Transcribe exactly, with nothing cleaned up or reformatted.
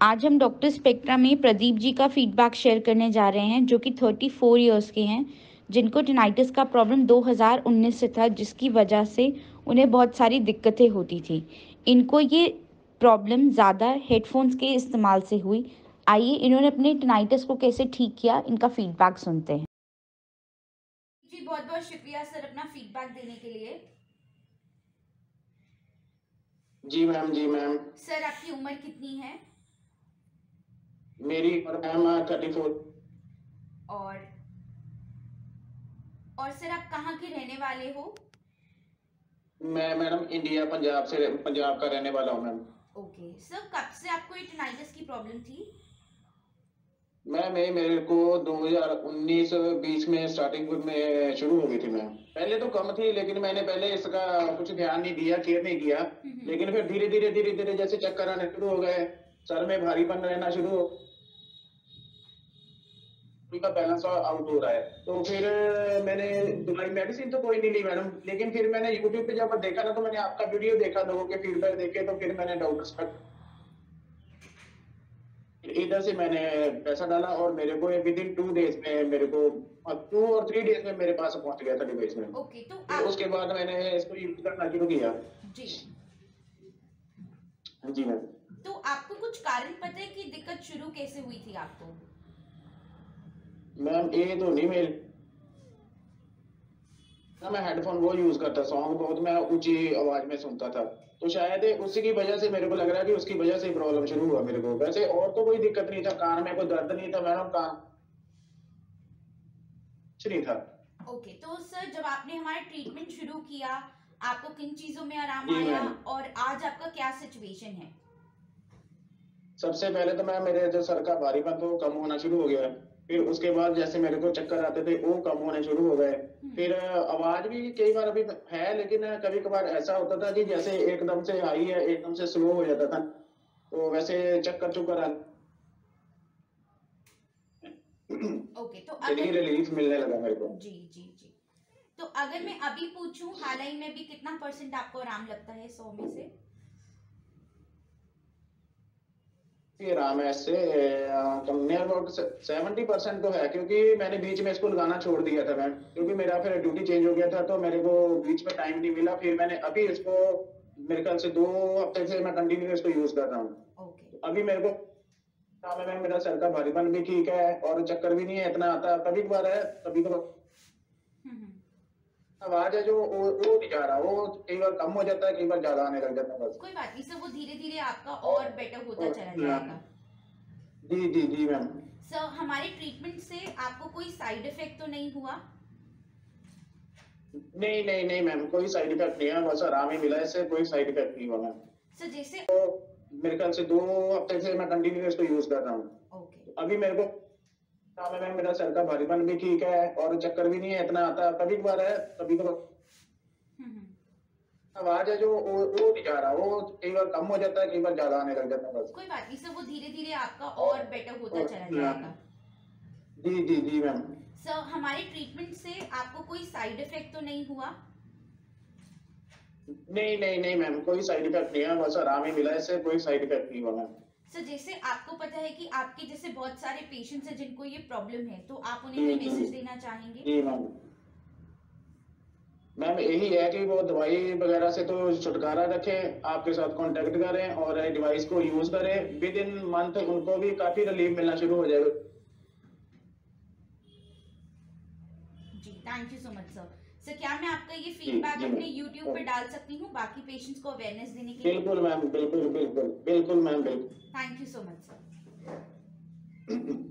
आज हम doctor spectra में प्रदीप जी का फीडबैक शेयर करने जा रहे हैं, जो कि चौंतीस इयर्स के हैं, जिनको टिनाइटिस का प्रॉब्लम दो हज़ार उन्नीस से था, जिसकी वजह से उन्हें बहुत सारी दिक्कतें होती थी। इनको ये प्रॉब्लम ज़्यादा हेडफोन्स के इस्तेमाल से हुई। आइए इन्होंने अपने टिनाइटिस को कैसे ठीक किया, इनका फीडबैक सुनते हैं। जी बहुत बहुत शुक्रिया सर अपना फीडबैक देने के लिए। जी मैम जी मैम सर आपकी उम्र कितनी है? मेरी उम्र मैम थर्टी फोर। और और सर आप कहाँ के रहने वाले हो? मैं मैडम इंडिया पंजाब से पंजाब का रहने वाला हूँ मैम। ओके सर, कब से आपको ये टिनाइटिस की प्रॉब्लम थी? मैम मैं मेरे को दो हज़ार उन्नीस बीस में स्टार्टिंग में शुरू हो गई थी मैम। पहले तो कम थी, लेकिन मैंने पहले इसका कुछ ध्यान नहीं दिया, केयर नहीं किया। लेकिन फिर धीरे धीरे धीरे धीरे जैसे चक्कर आने शुरू हो गए, सर में भारीपन रहना शुरू हो, का बैलेंस आउट हो रहा है, तो फिर मैंने दवाई मेडिसिन तो कोई नहीं ली मैडम। लेकिन फिर मैंने यूट्यूब पे जब देखा ना, तो मैंने आपका वीडियो देखा, लोगों के फीडबैक देखे, तो फिर मैंने डॉक्टर्स का इधर से मैंने पैसा डाला और मेरे को विद इन टू डेज में मेरे को टू और थ्री डेज में मेरे पास पहुंच गया था डिवाइस में। ओके तो फिर आप... उसके बाद मैंने इसको यूज करना शुरू किया। जी जी मैम। तो आपको कुछ कारण पता है कि दिक्कत शुरू कैसे हुई थी आपको? मैम ये तो नहीं, मेरे ना मैं हेडफोन वो यूज करता, सॉन्ग बहुत मैं ऊंची आवाज में सुनता था, तो शायद उसी की वजह से मेरे को लग रहा है कि उसकी वजह से प्रॉब्लम शुरू हुआ मेरे को। वैसे और तो कोई दिक्कत नहीं था, कान में कोई दर्द नहीं था मैडम, कान कुछ नहीं था। ओके तो सर जब आपने हमारा ट्रीटमेंट शुरू किया, आपको किन चीजों में आराम जी आया मैम। और आज आपका क्या सिचुएशन है? सबसे पहले तो मैं मेरे जो सर का भारीपन तो कम होना शुरू हो गया। फिर उसके बाद जैसे मेरे को चक्कर आते थे वो कम होने शुरू हो गए। फिर आवाज भी कई बार अभी है, लेकिन कभी कभार ऐसा होता था कि जैसे एकदम से हाई है एकदम से स्लो हो जाता था, तो वैसे चक्कर चुक्कर ओके तो अगर रिलीफ मिलने लगा मेरे को। जी जी जी तो अगर मैं अभी पूछूं हाल ही में भी कितना परसेंट आपको आराम लगता है सौ में से? आराम है इससे नियर अबाउट सेवेंटी परसेंट तो है, क्योंकि मैंने बीच में स्कूल गाना छोड़ दिया था मैम, क्योंकि मेरा फिर ड्यूटी चेंज हो गया था, तो मेरे को बीच में टाइम नहीं मिला। फिर मैंने अभी इसको मेरे ख्याल से दो हफ्ते से मैं कंटिन्यू इसको यूज कर रहा हूँ। ओके अभी मेरे को मैम मेरा सर का भारीपन भी ठीक है और चक्कर भी नहीं है इतना आता, कभी कभार है कभी कभार आवाज है जो वो वो नहीं जा रहा, वो कई बार कम हो जाता है, कई बार ज्यादा आने लग जाता है। बस कोई बात नहीं सर, वो धीरे धीरे आपका और बेटर होता चला जाएगा। जी जी जी मैम। सर हमारे ट्रीटमेंट से आपको कोई साइड इफेक्ट तो नहीं हुआ? नहीं नहीं नहीं मैम, कोई साइड इफेक्ट नहीं है, बस आराम ही मिला, इससे कोई साइड इफेक्ट नहीं हुआ मैम। सर जैसे तो मेरे ख्याल से दो हफ्ते से मैं कंटिन्यू इसको यूज कर रहा हूँ। ओके अभी मेरे को मैम मेरा सर का भारीपन भी ठीक है और चक्कर भी नहीं है इतना आता, कभी कभार है कभी कभार आवाज है जो वो वो नहीं जा रहा, वो कई बार कम हो जाता है, कई बार ज्यादा आने लग जाता है। बस कोई बात नहीं सर, वो धीरे धीरे आपका और बेटर होता चला जाएगा। जी जी जी मैम। सर हमारे ट्रीटमेंट से आपको कोई साइड इफेक्ट तो नहीं हुआ? नहीं नहीं नहीं मैम, कोई साइड इफेक्ट नहीं है, बस आराम ही मिला, इससे कोई साइड इफेक्ट नहीं हुआ मैम। सर जैसे आपको पता है कि आपके जैसे बहुत सारे पेशेंट्स हैं जिनको ये प्रॉब्लम है, तो आप उन्हें कोई मैसेज देना चाहेंगे? जी मैम। मैम यही है कि वो दवाई वगैरह से तो छुटकारा रखें, आपके साथ कांटेक्ट करें और डिवाइस को यूज करें। विद इन मंथ उनको भी काफी रिलीफ मिलना शुरू हो जाएगा। जी thank you so much sir. Sir क्या मैं आपका ये फीडबैक अपने यूट्यूब पे डाल सकती हूँ बाकी पेशेंट्स को अवेयरनेस देने के लिए? बिल्कुल मैम, बिल्कुल बिल्कुल बिल्कुल मैम, बिल्कुल। Thank you so much sir.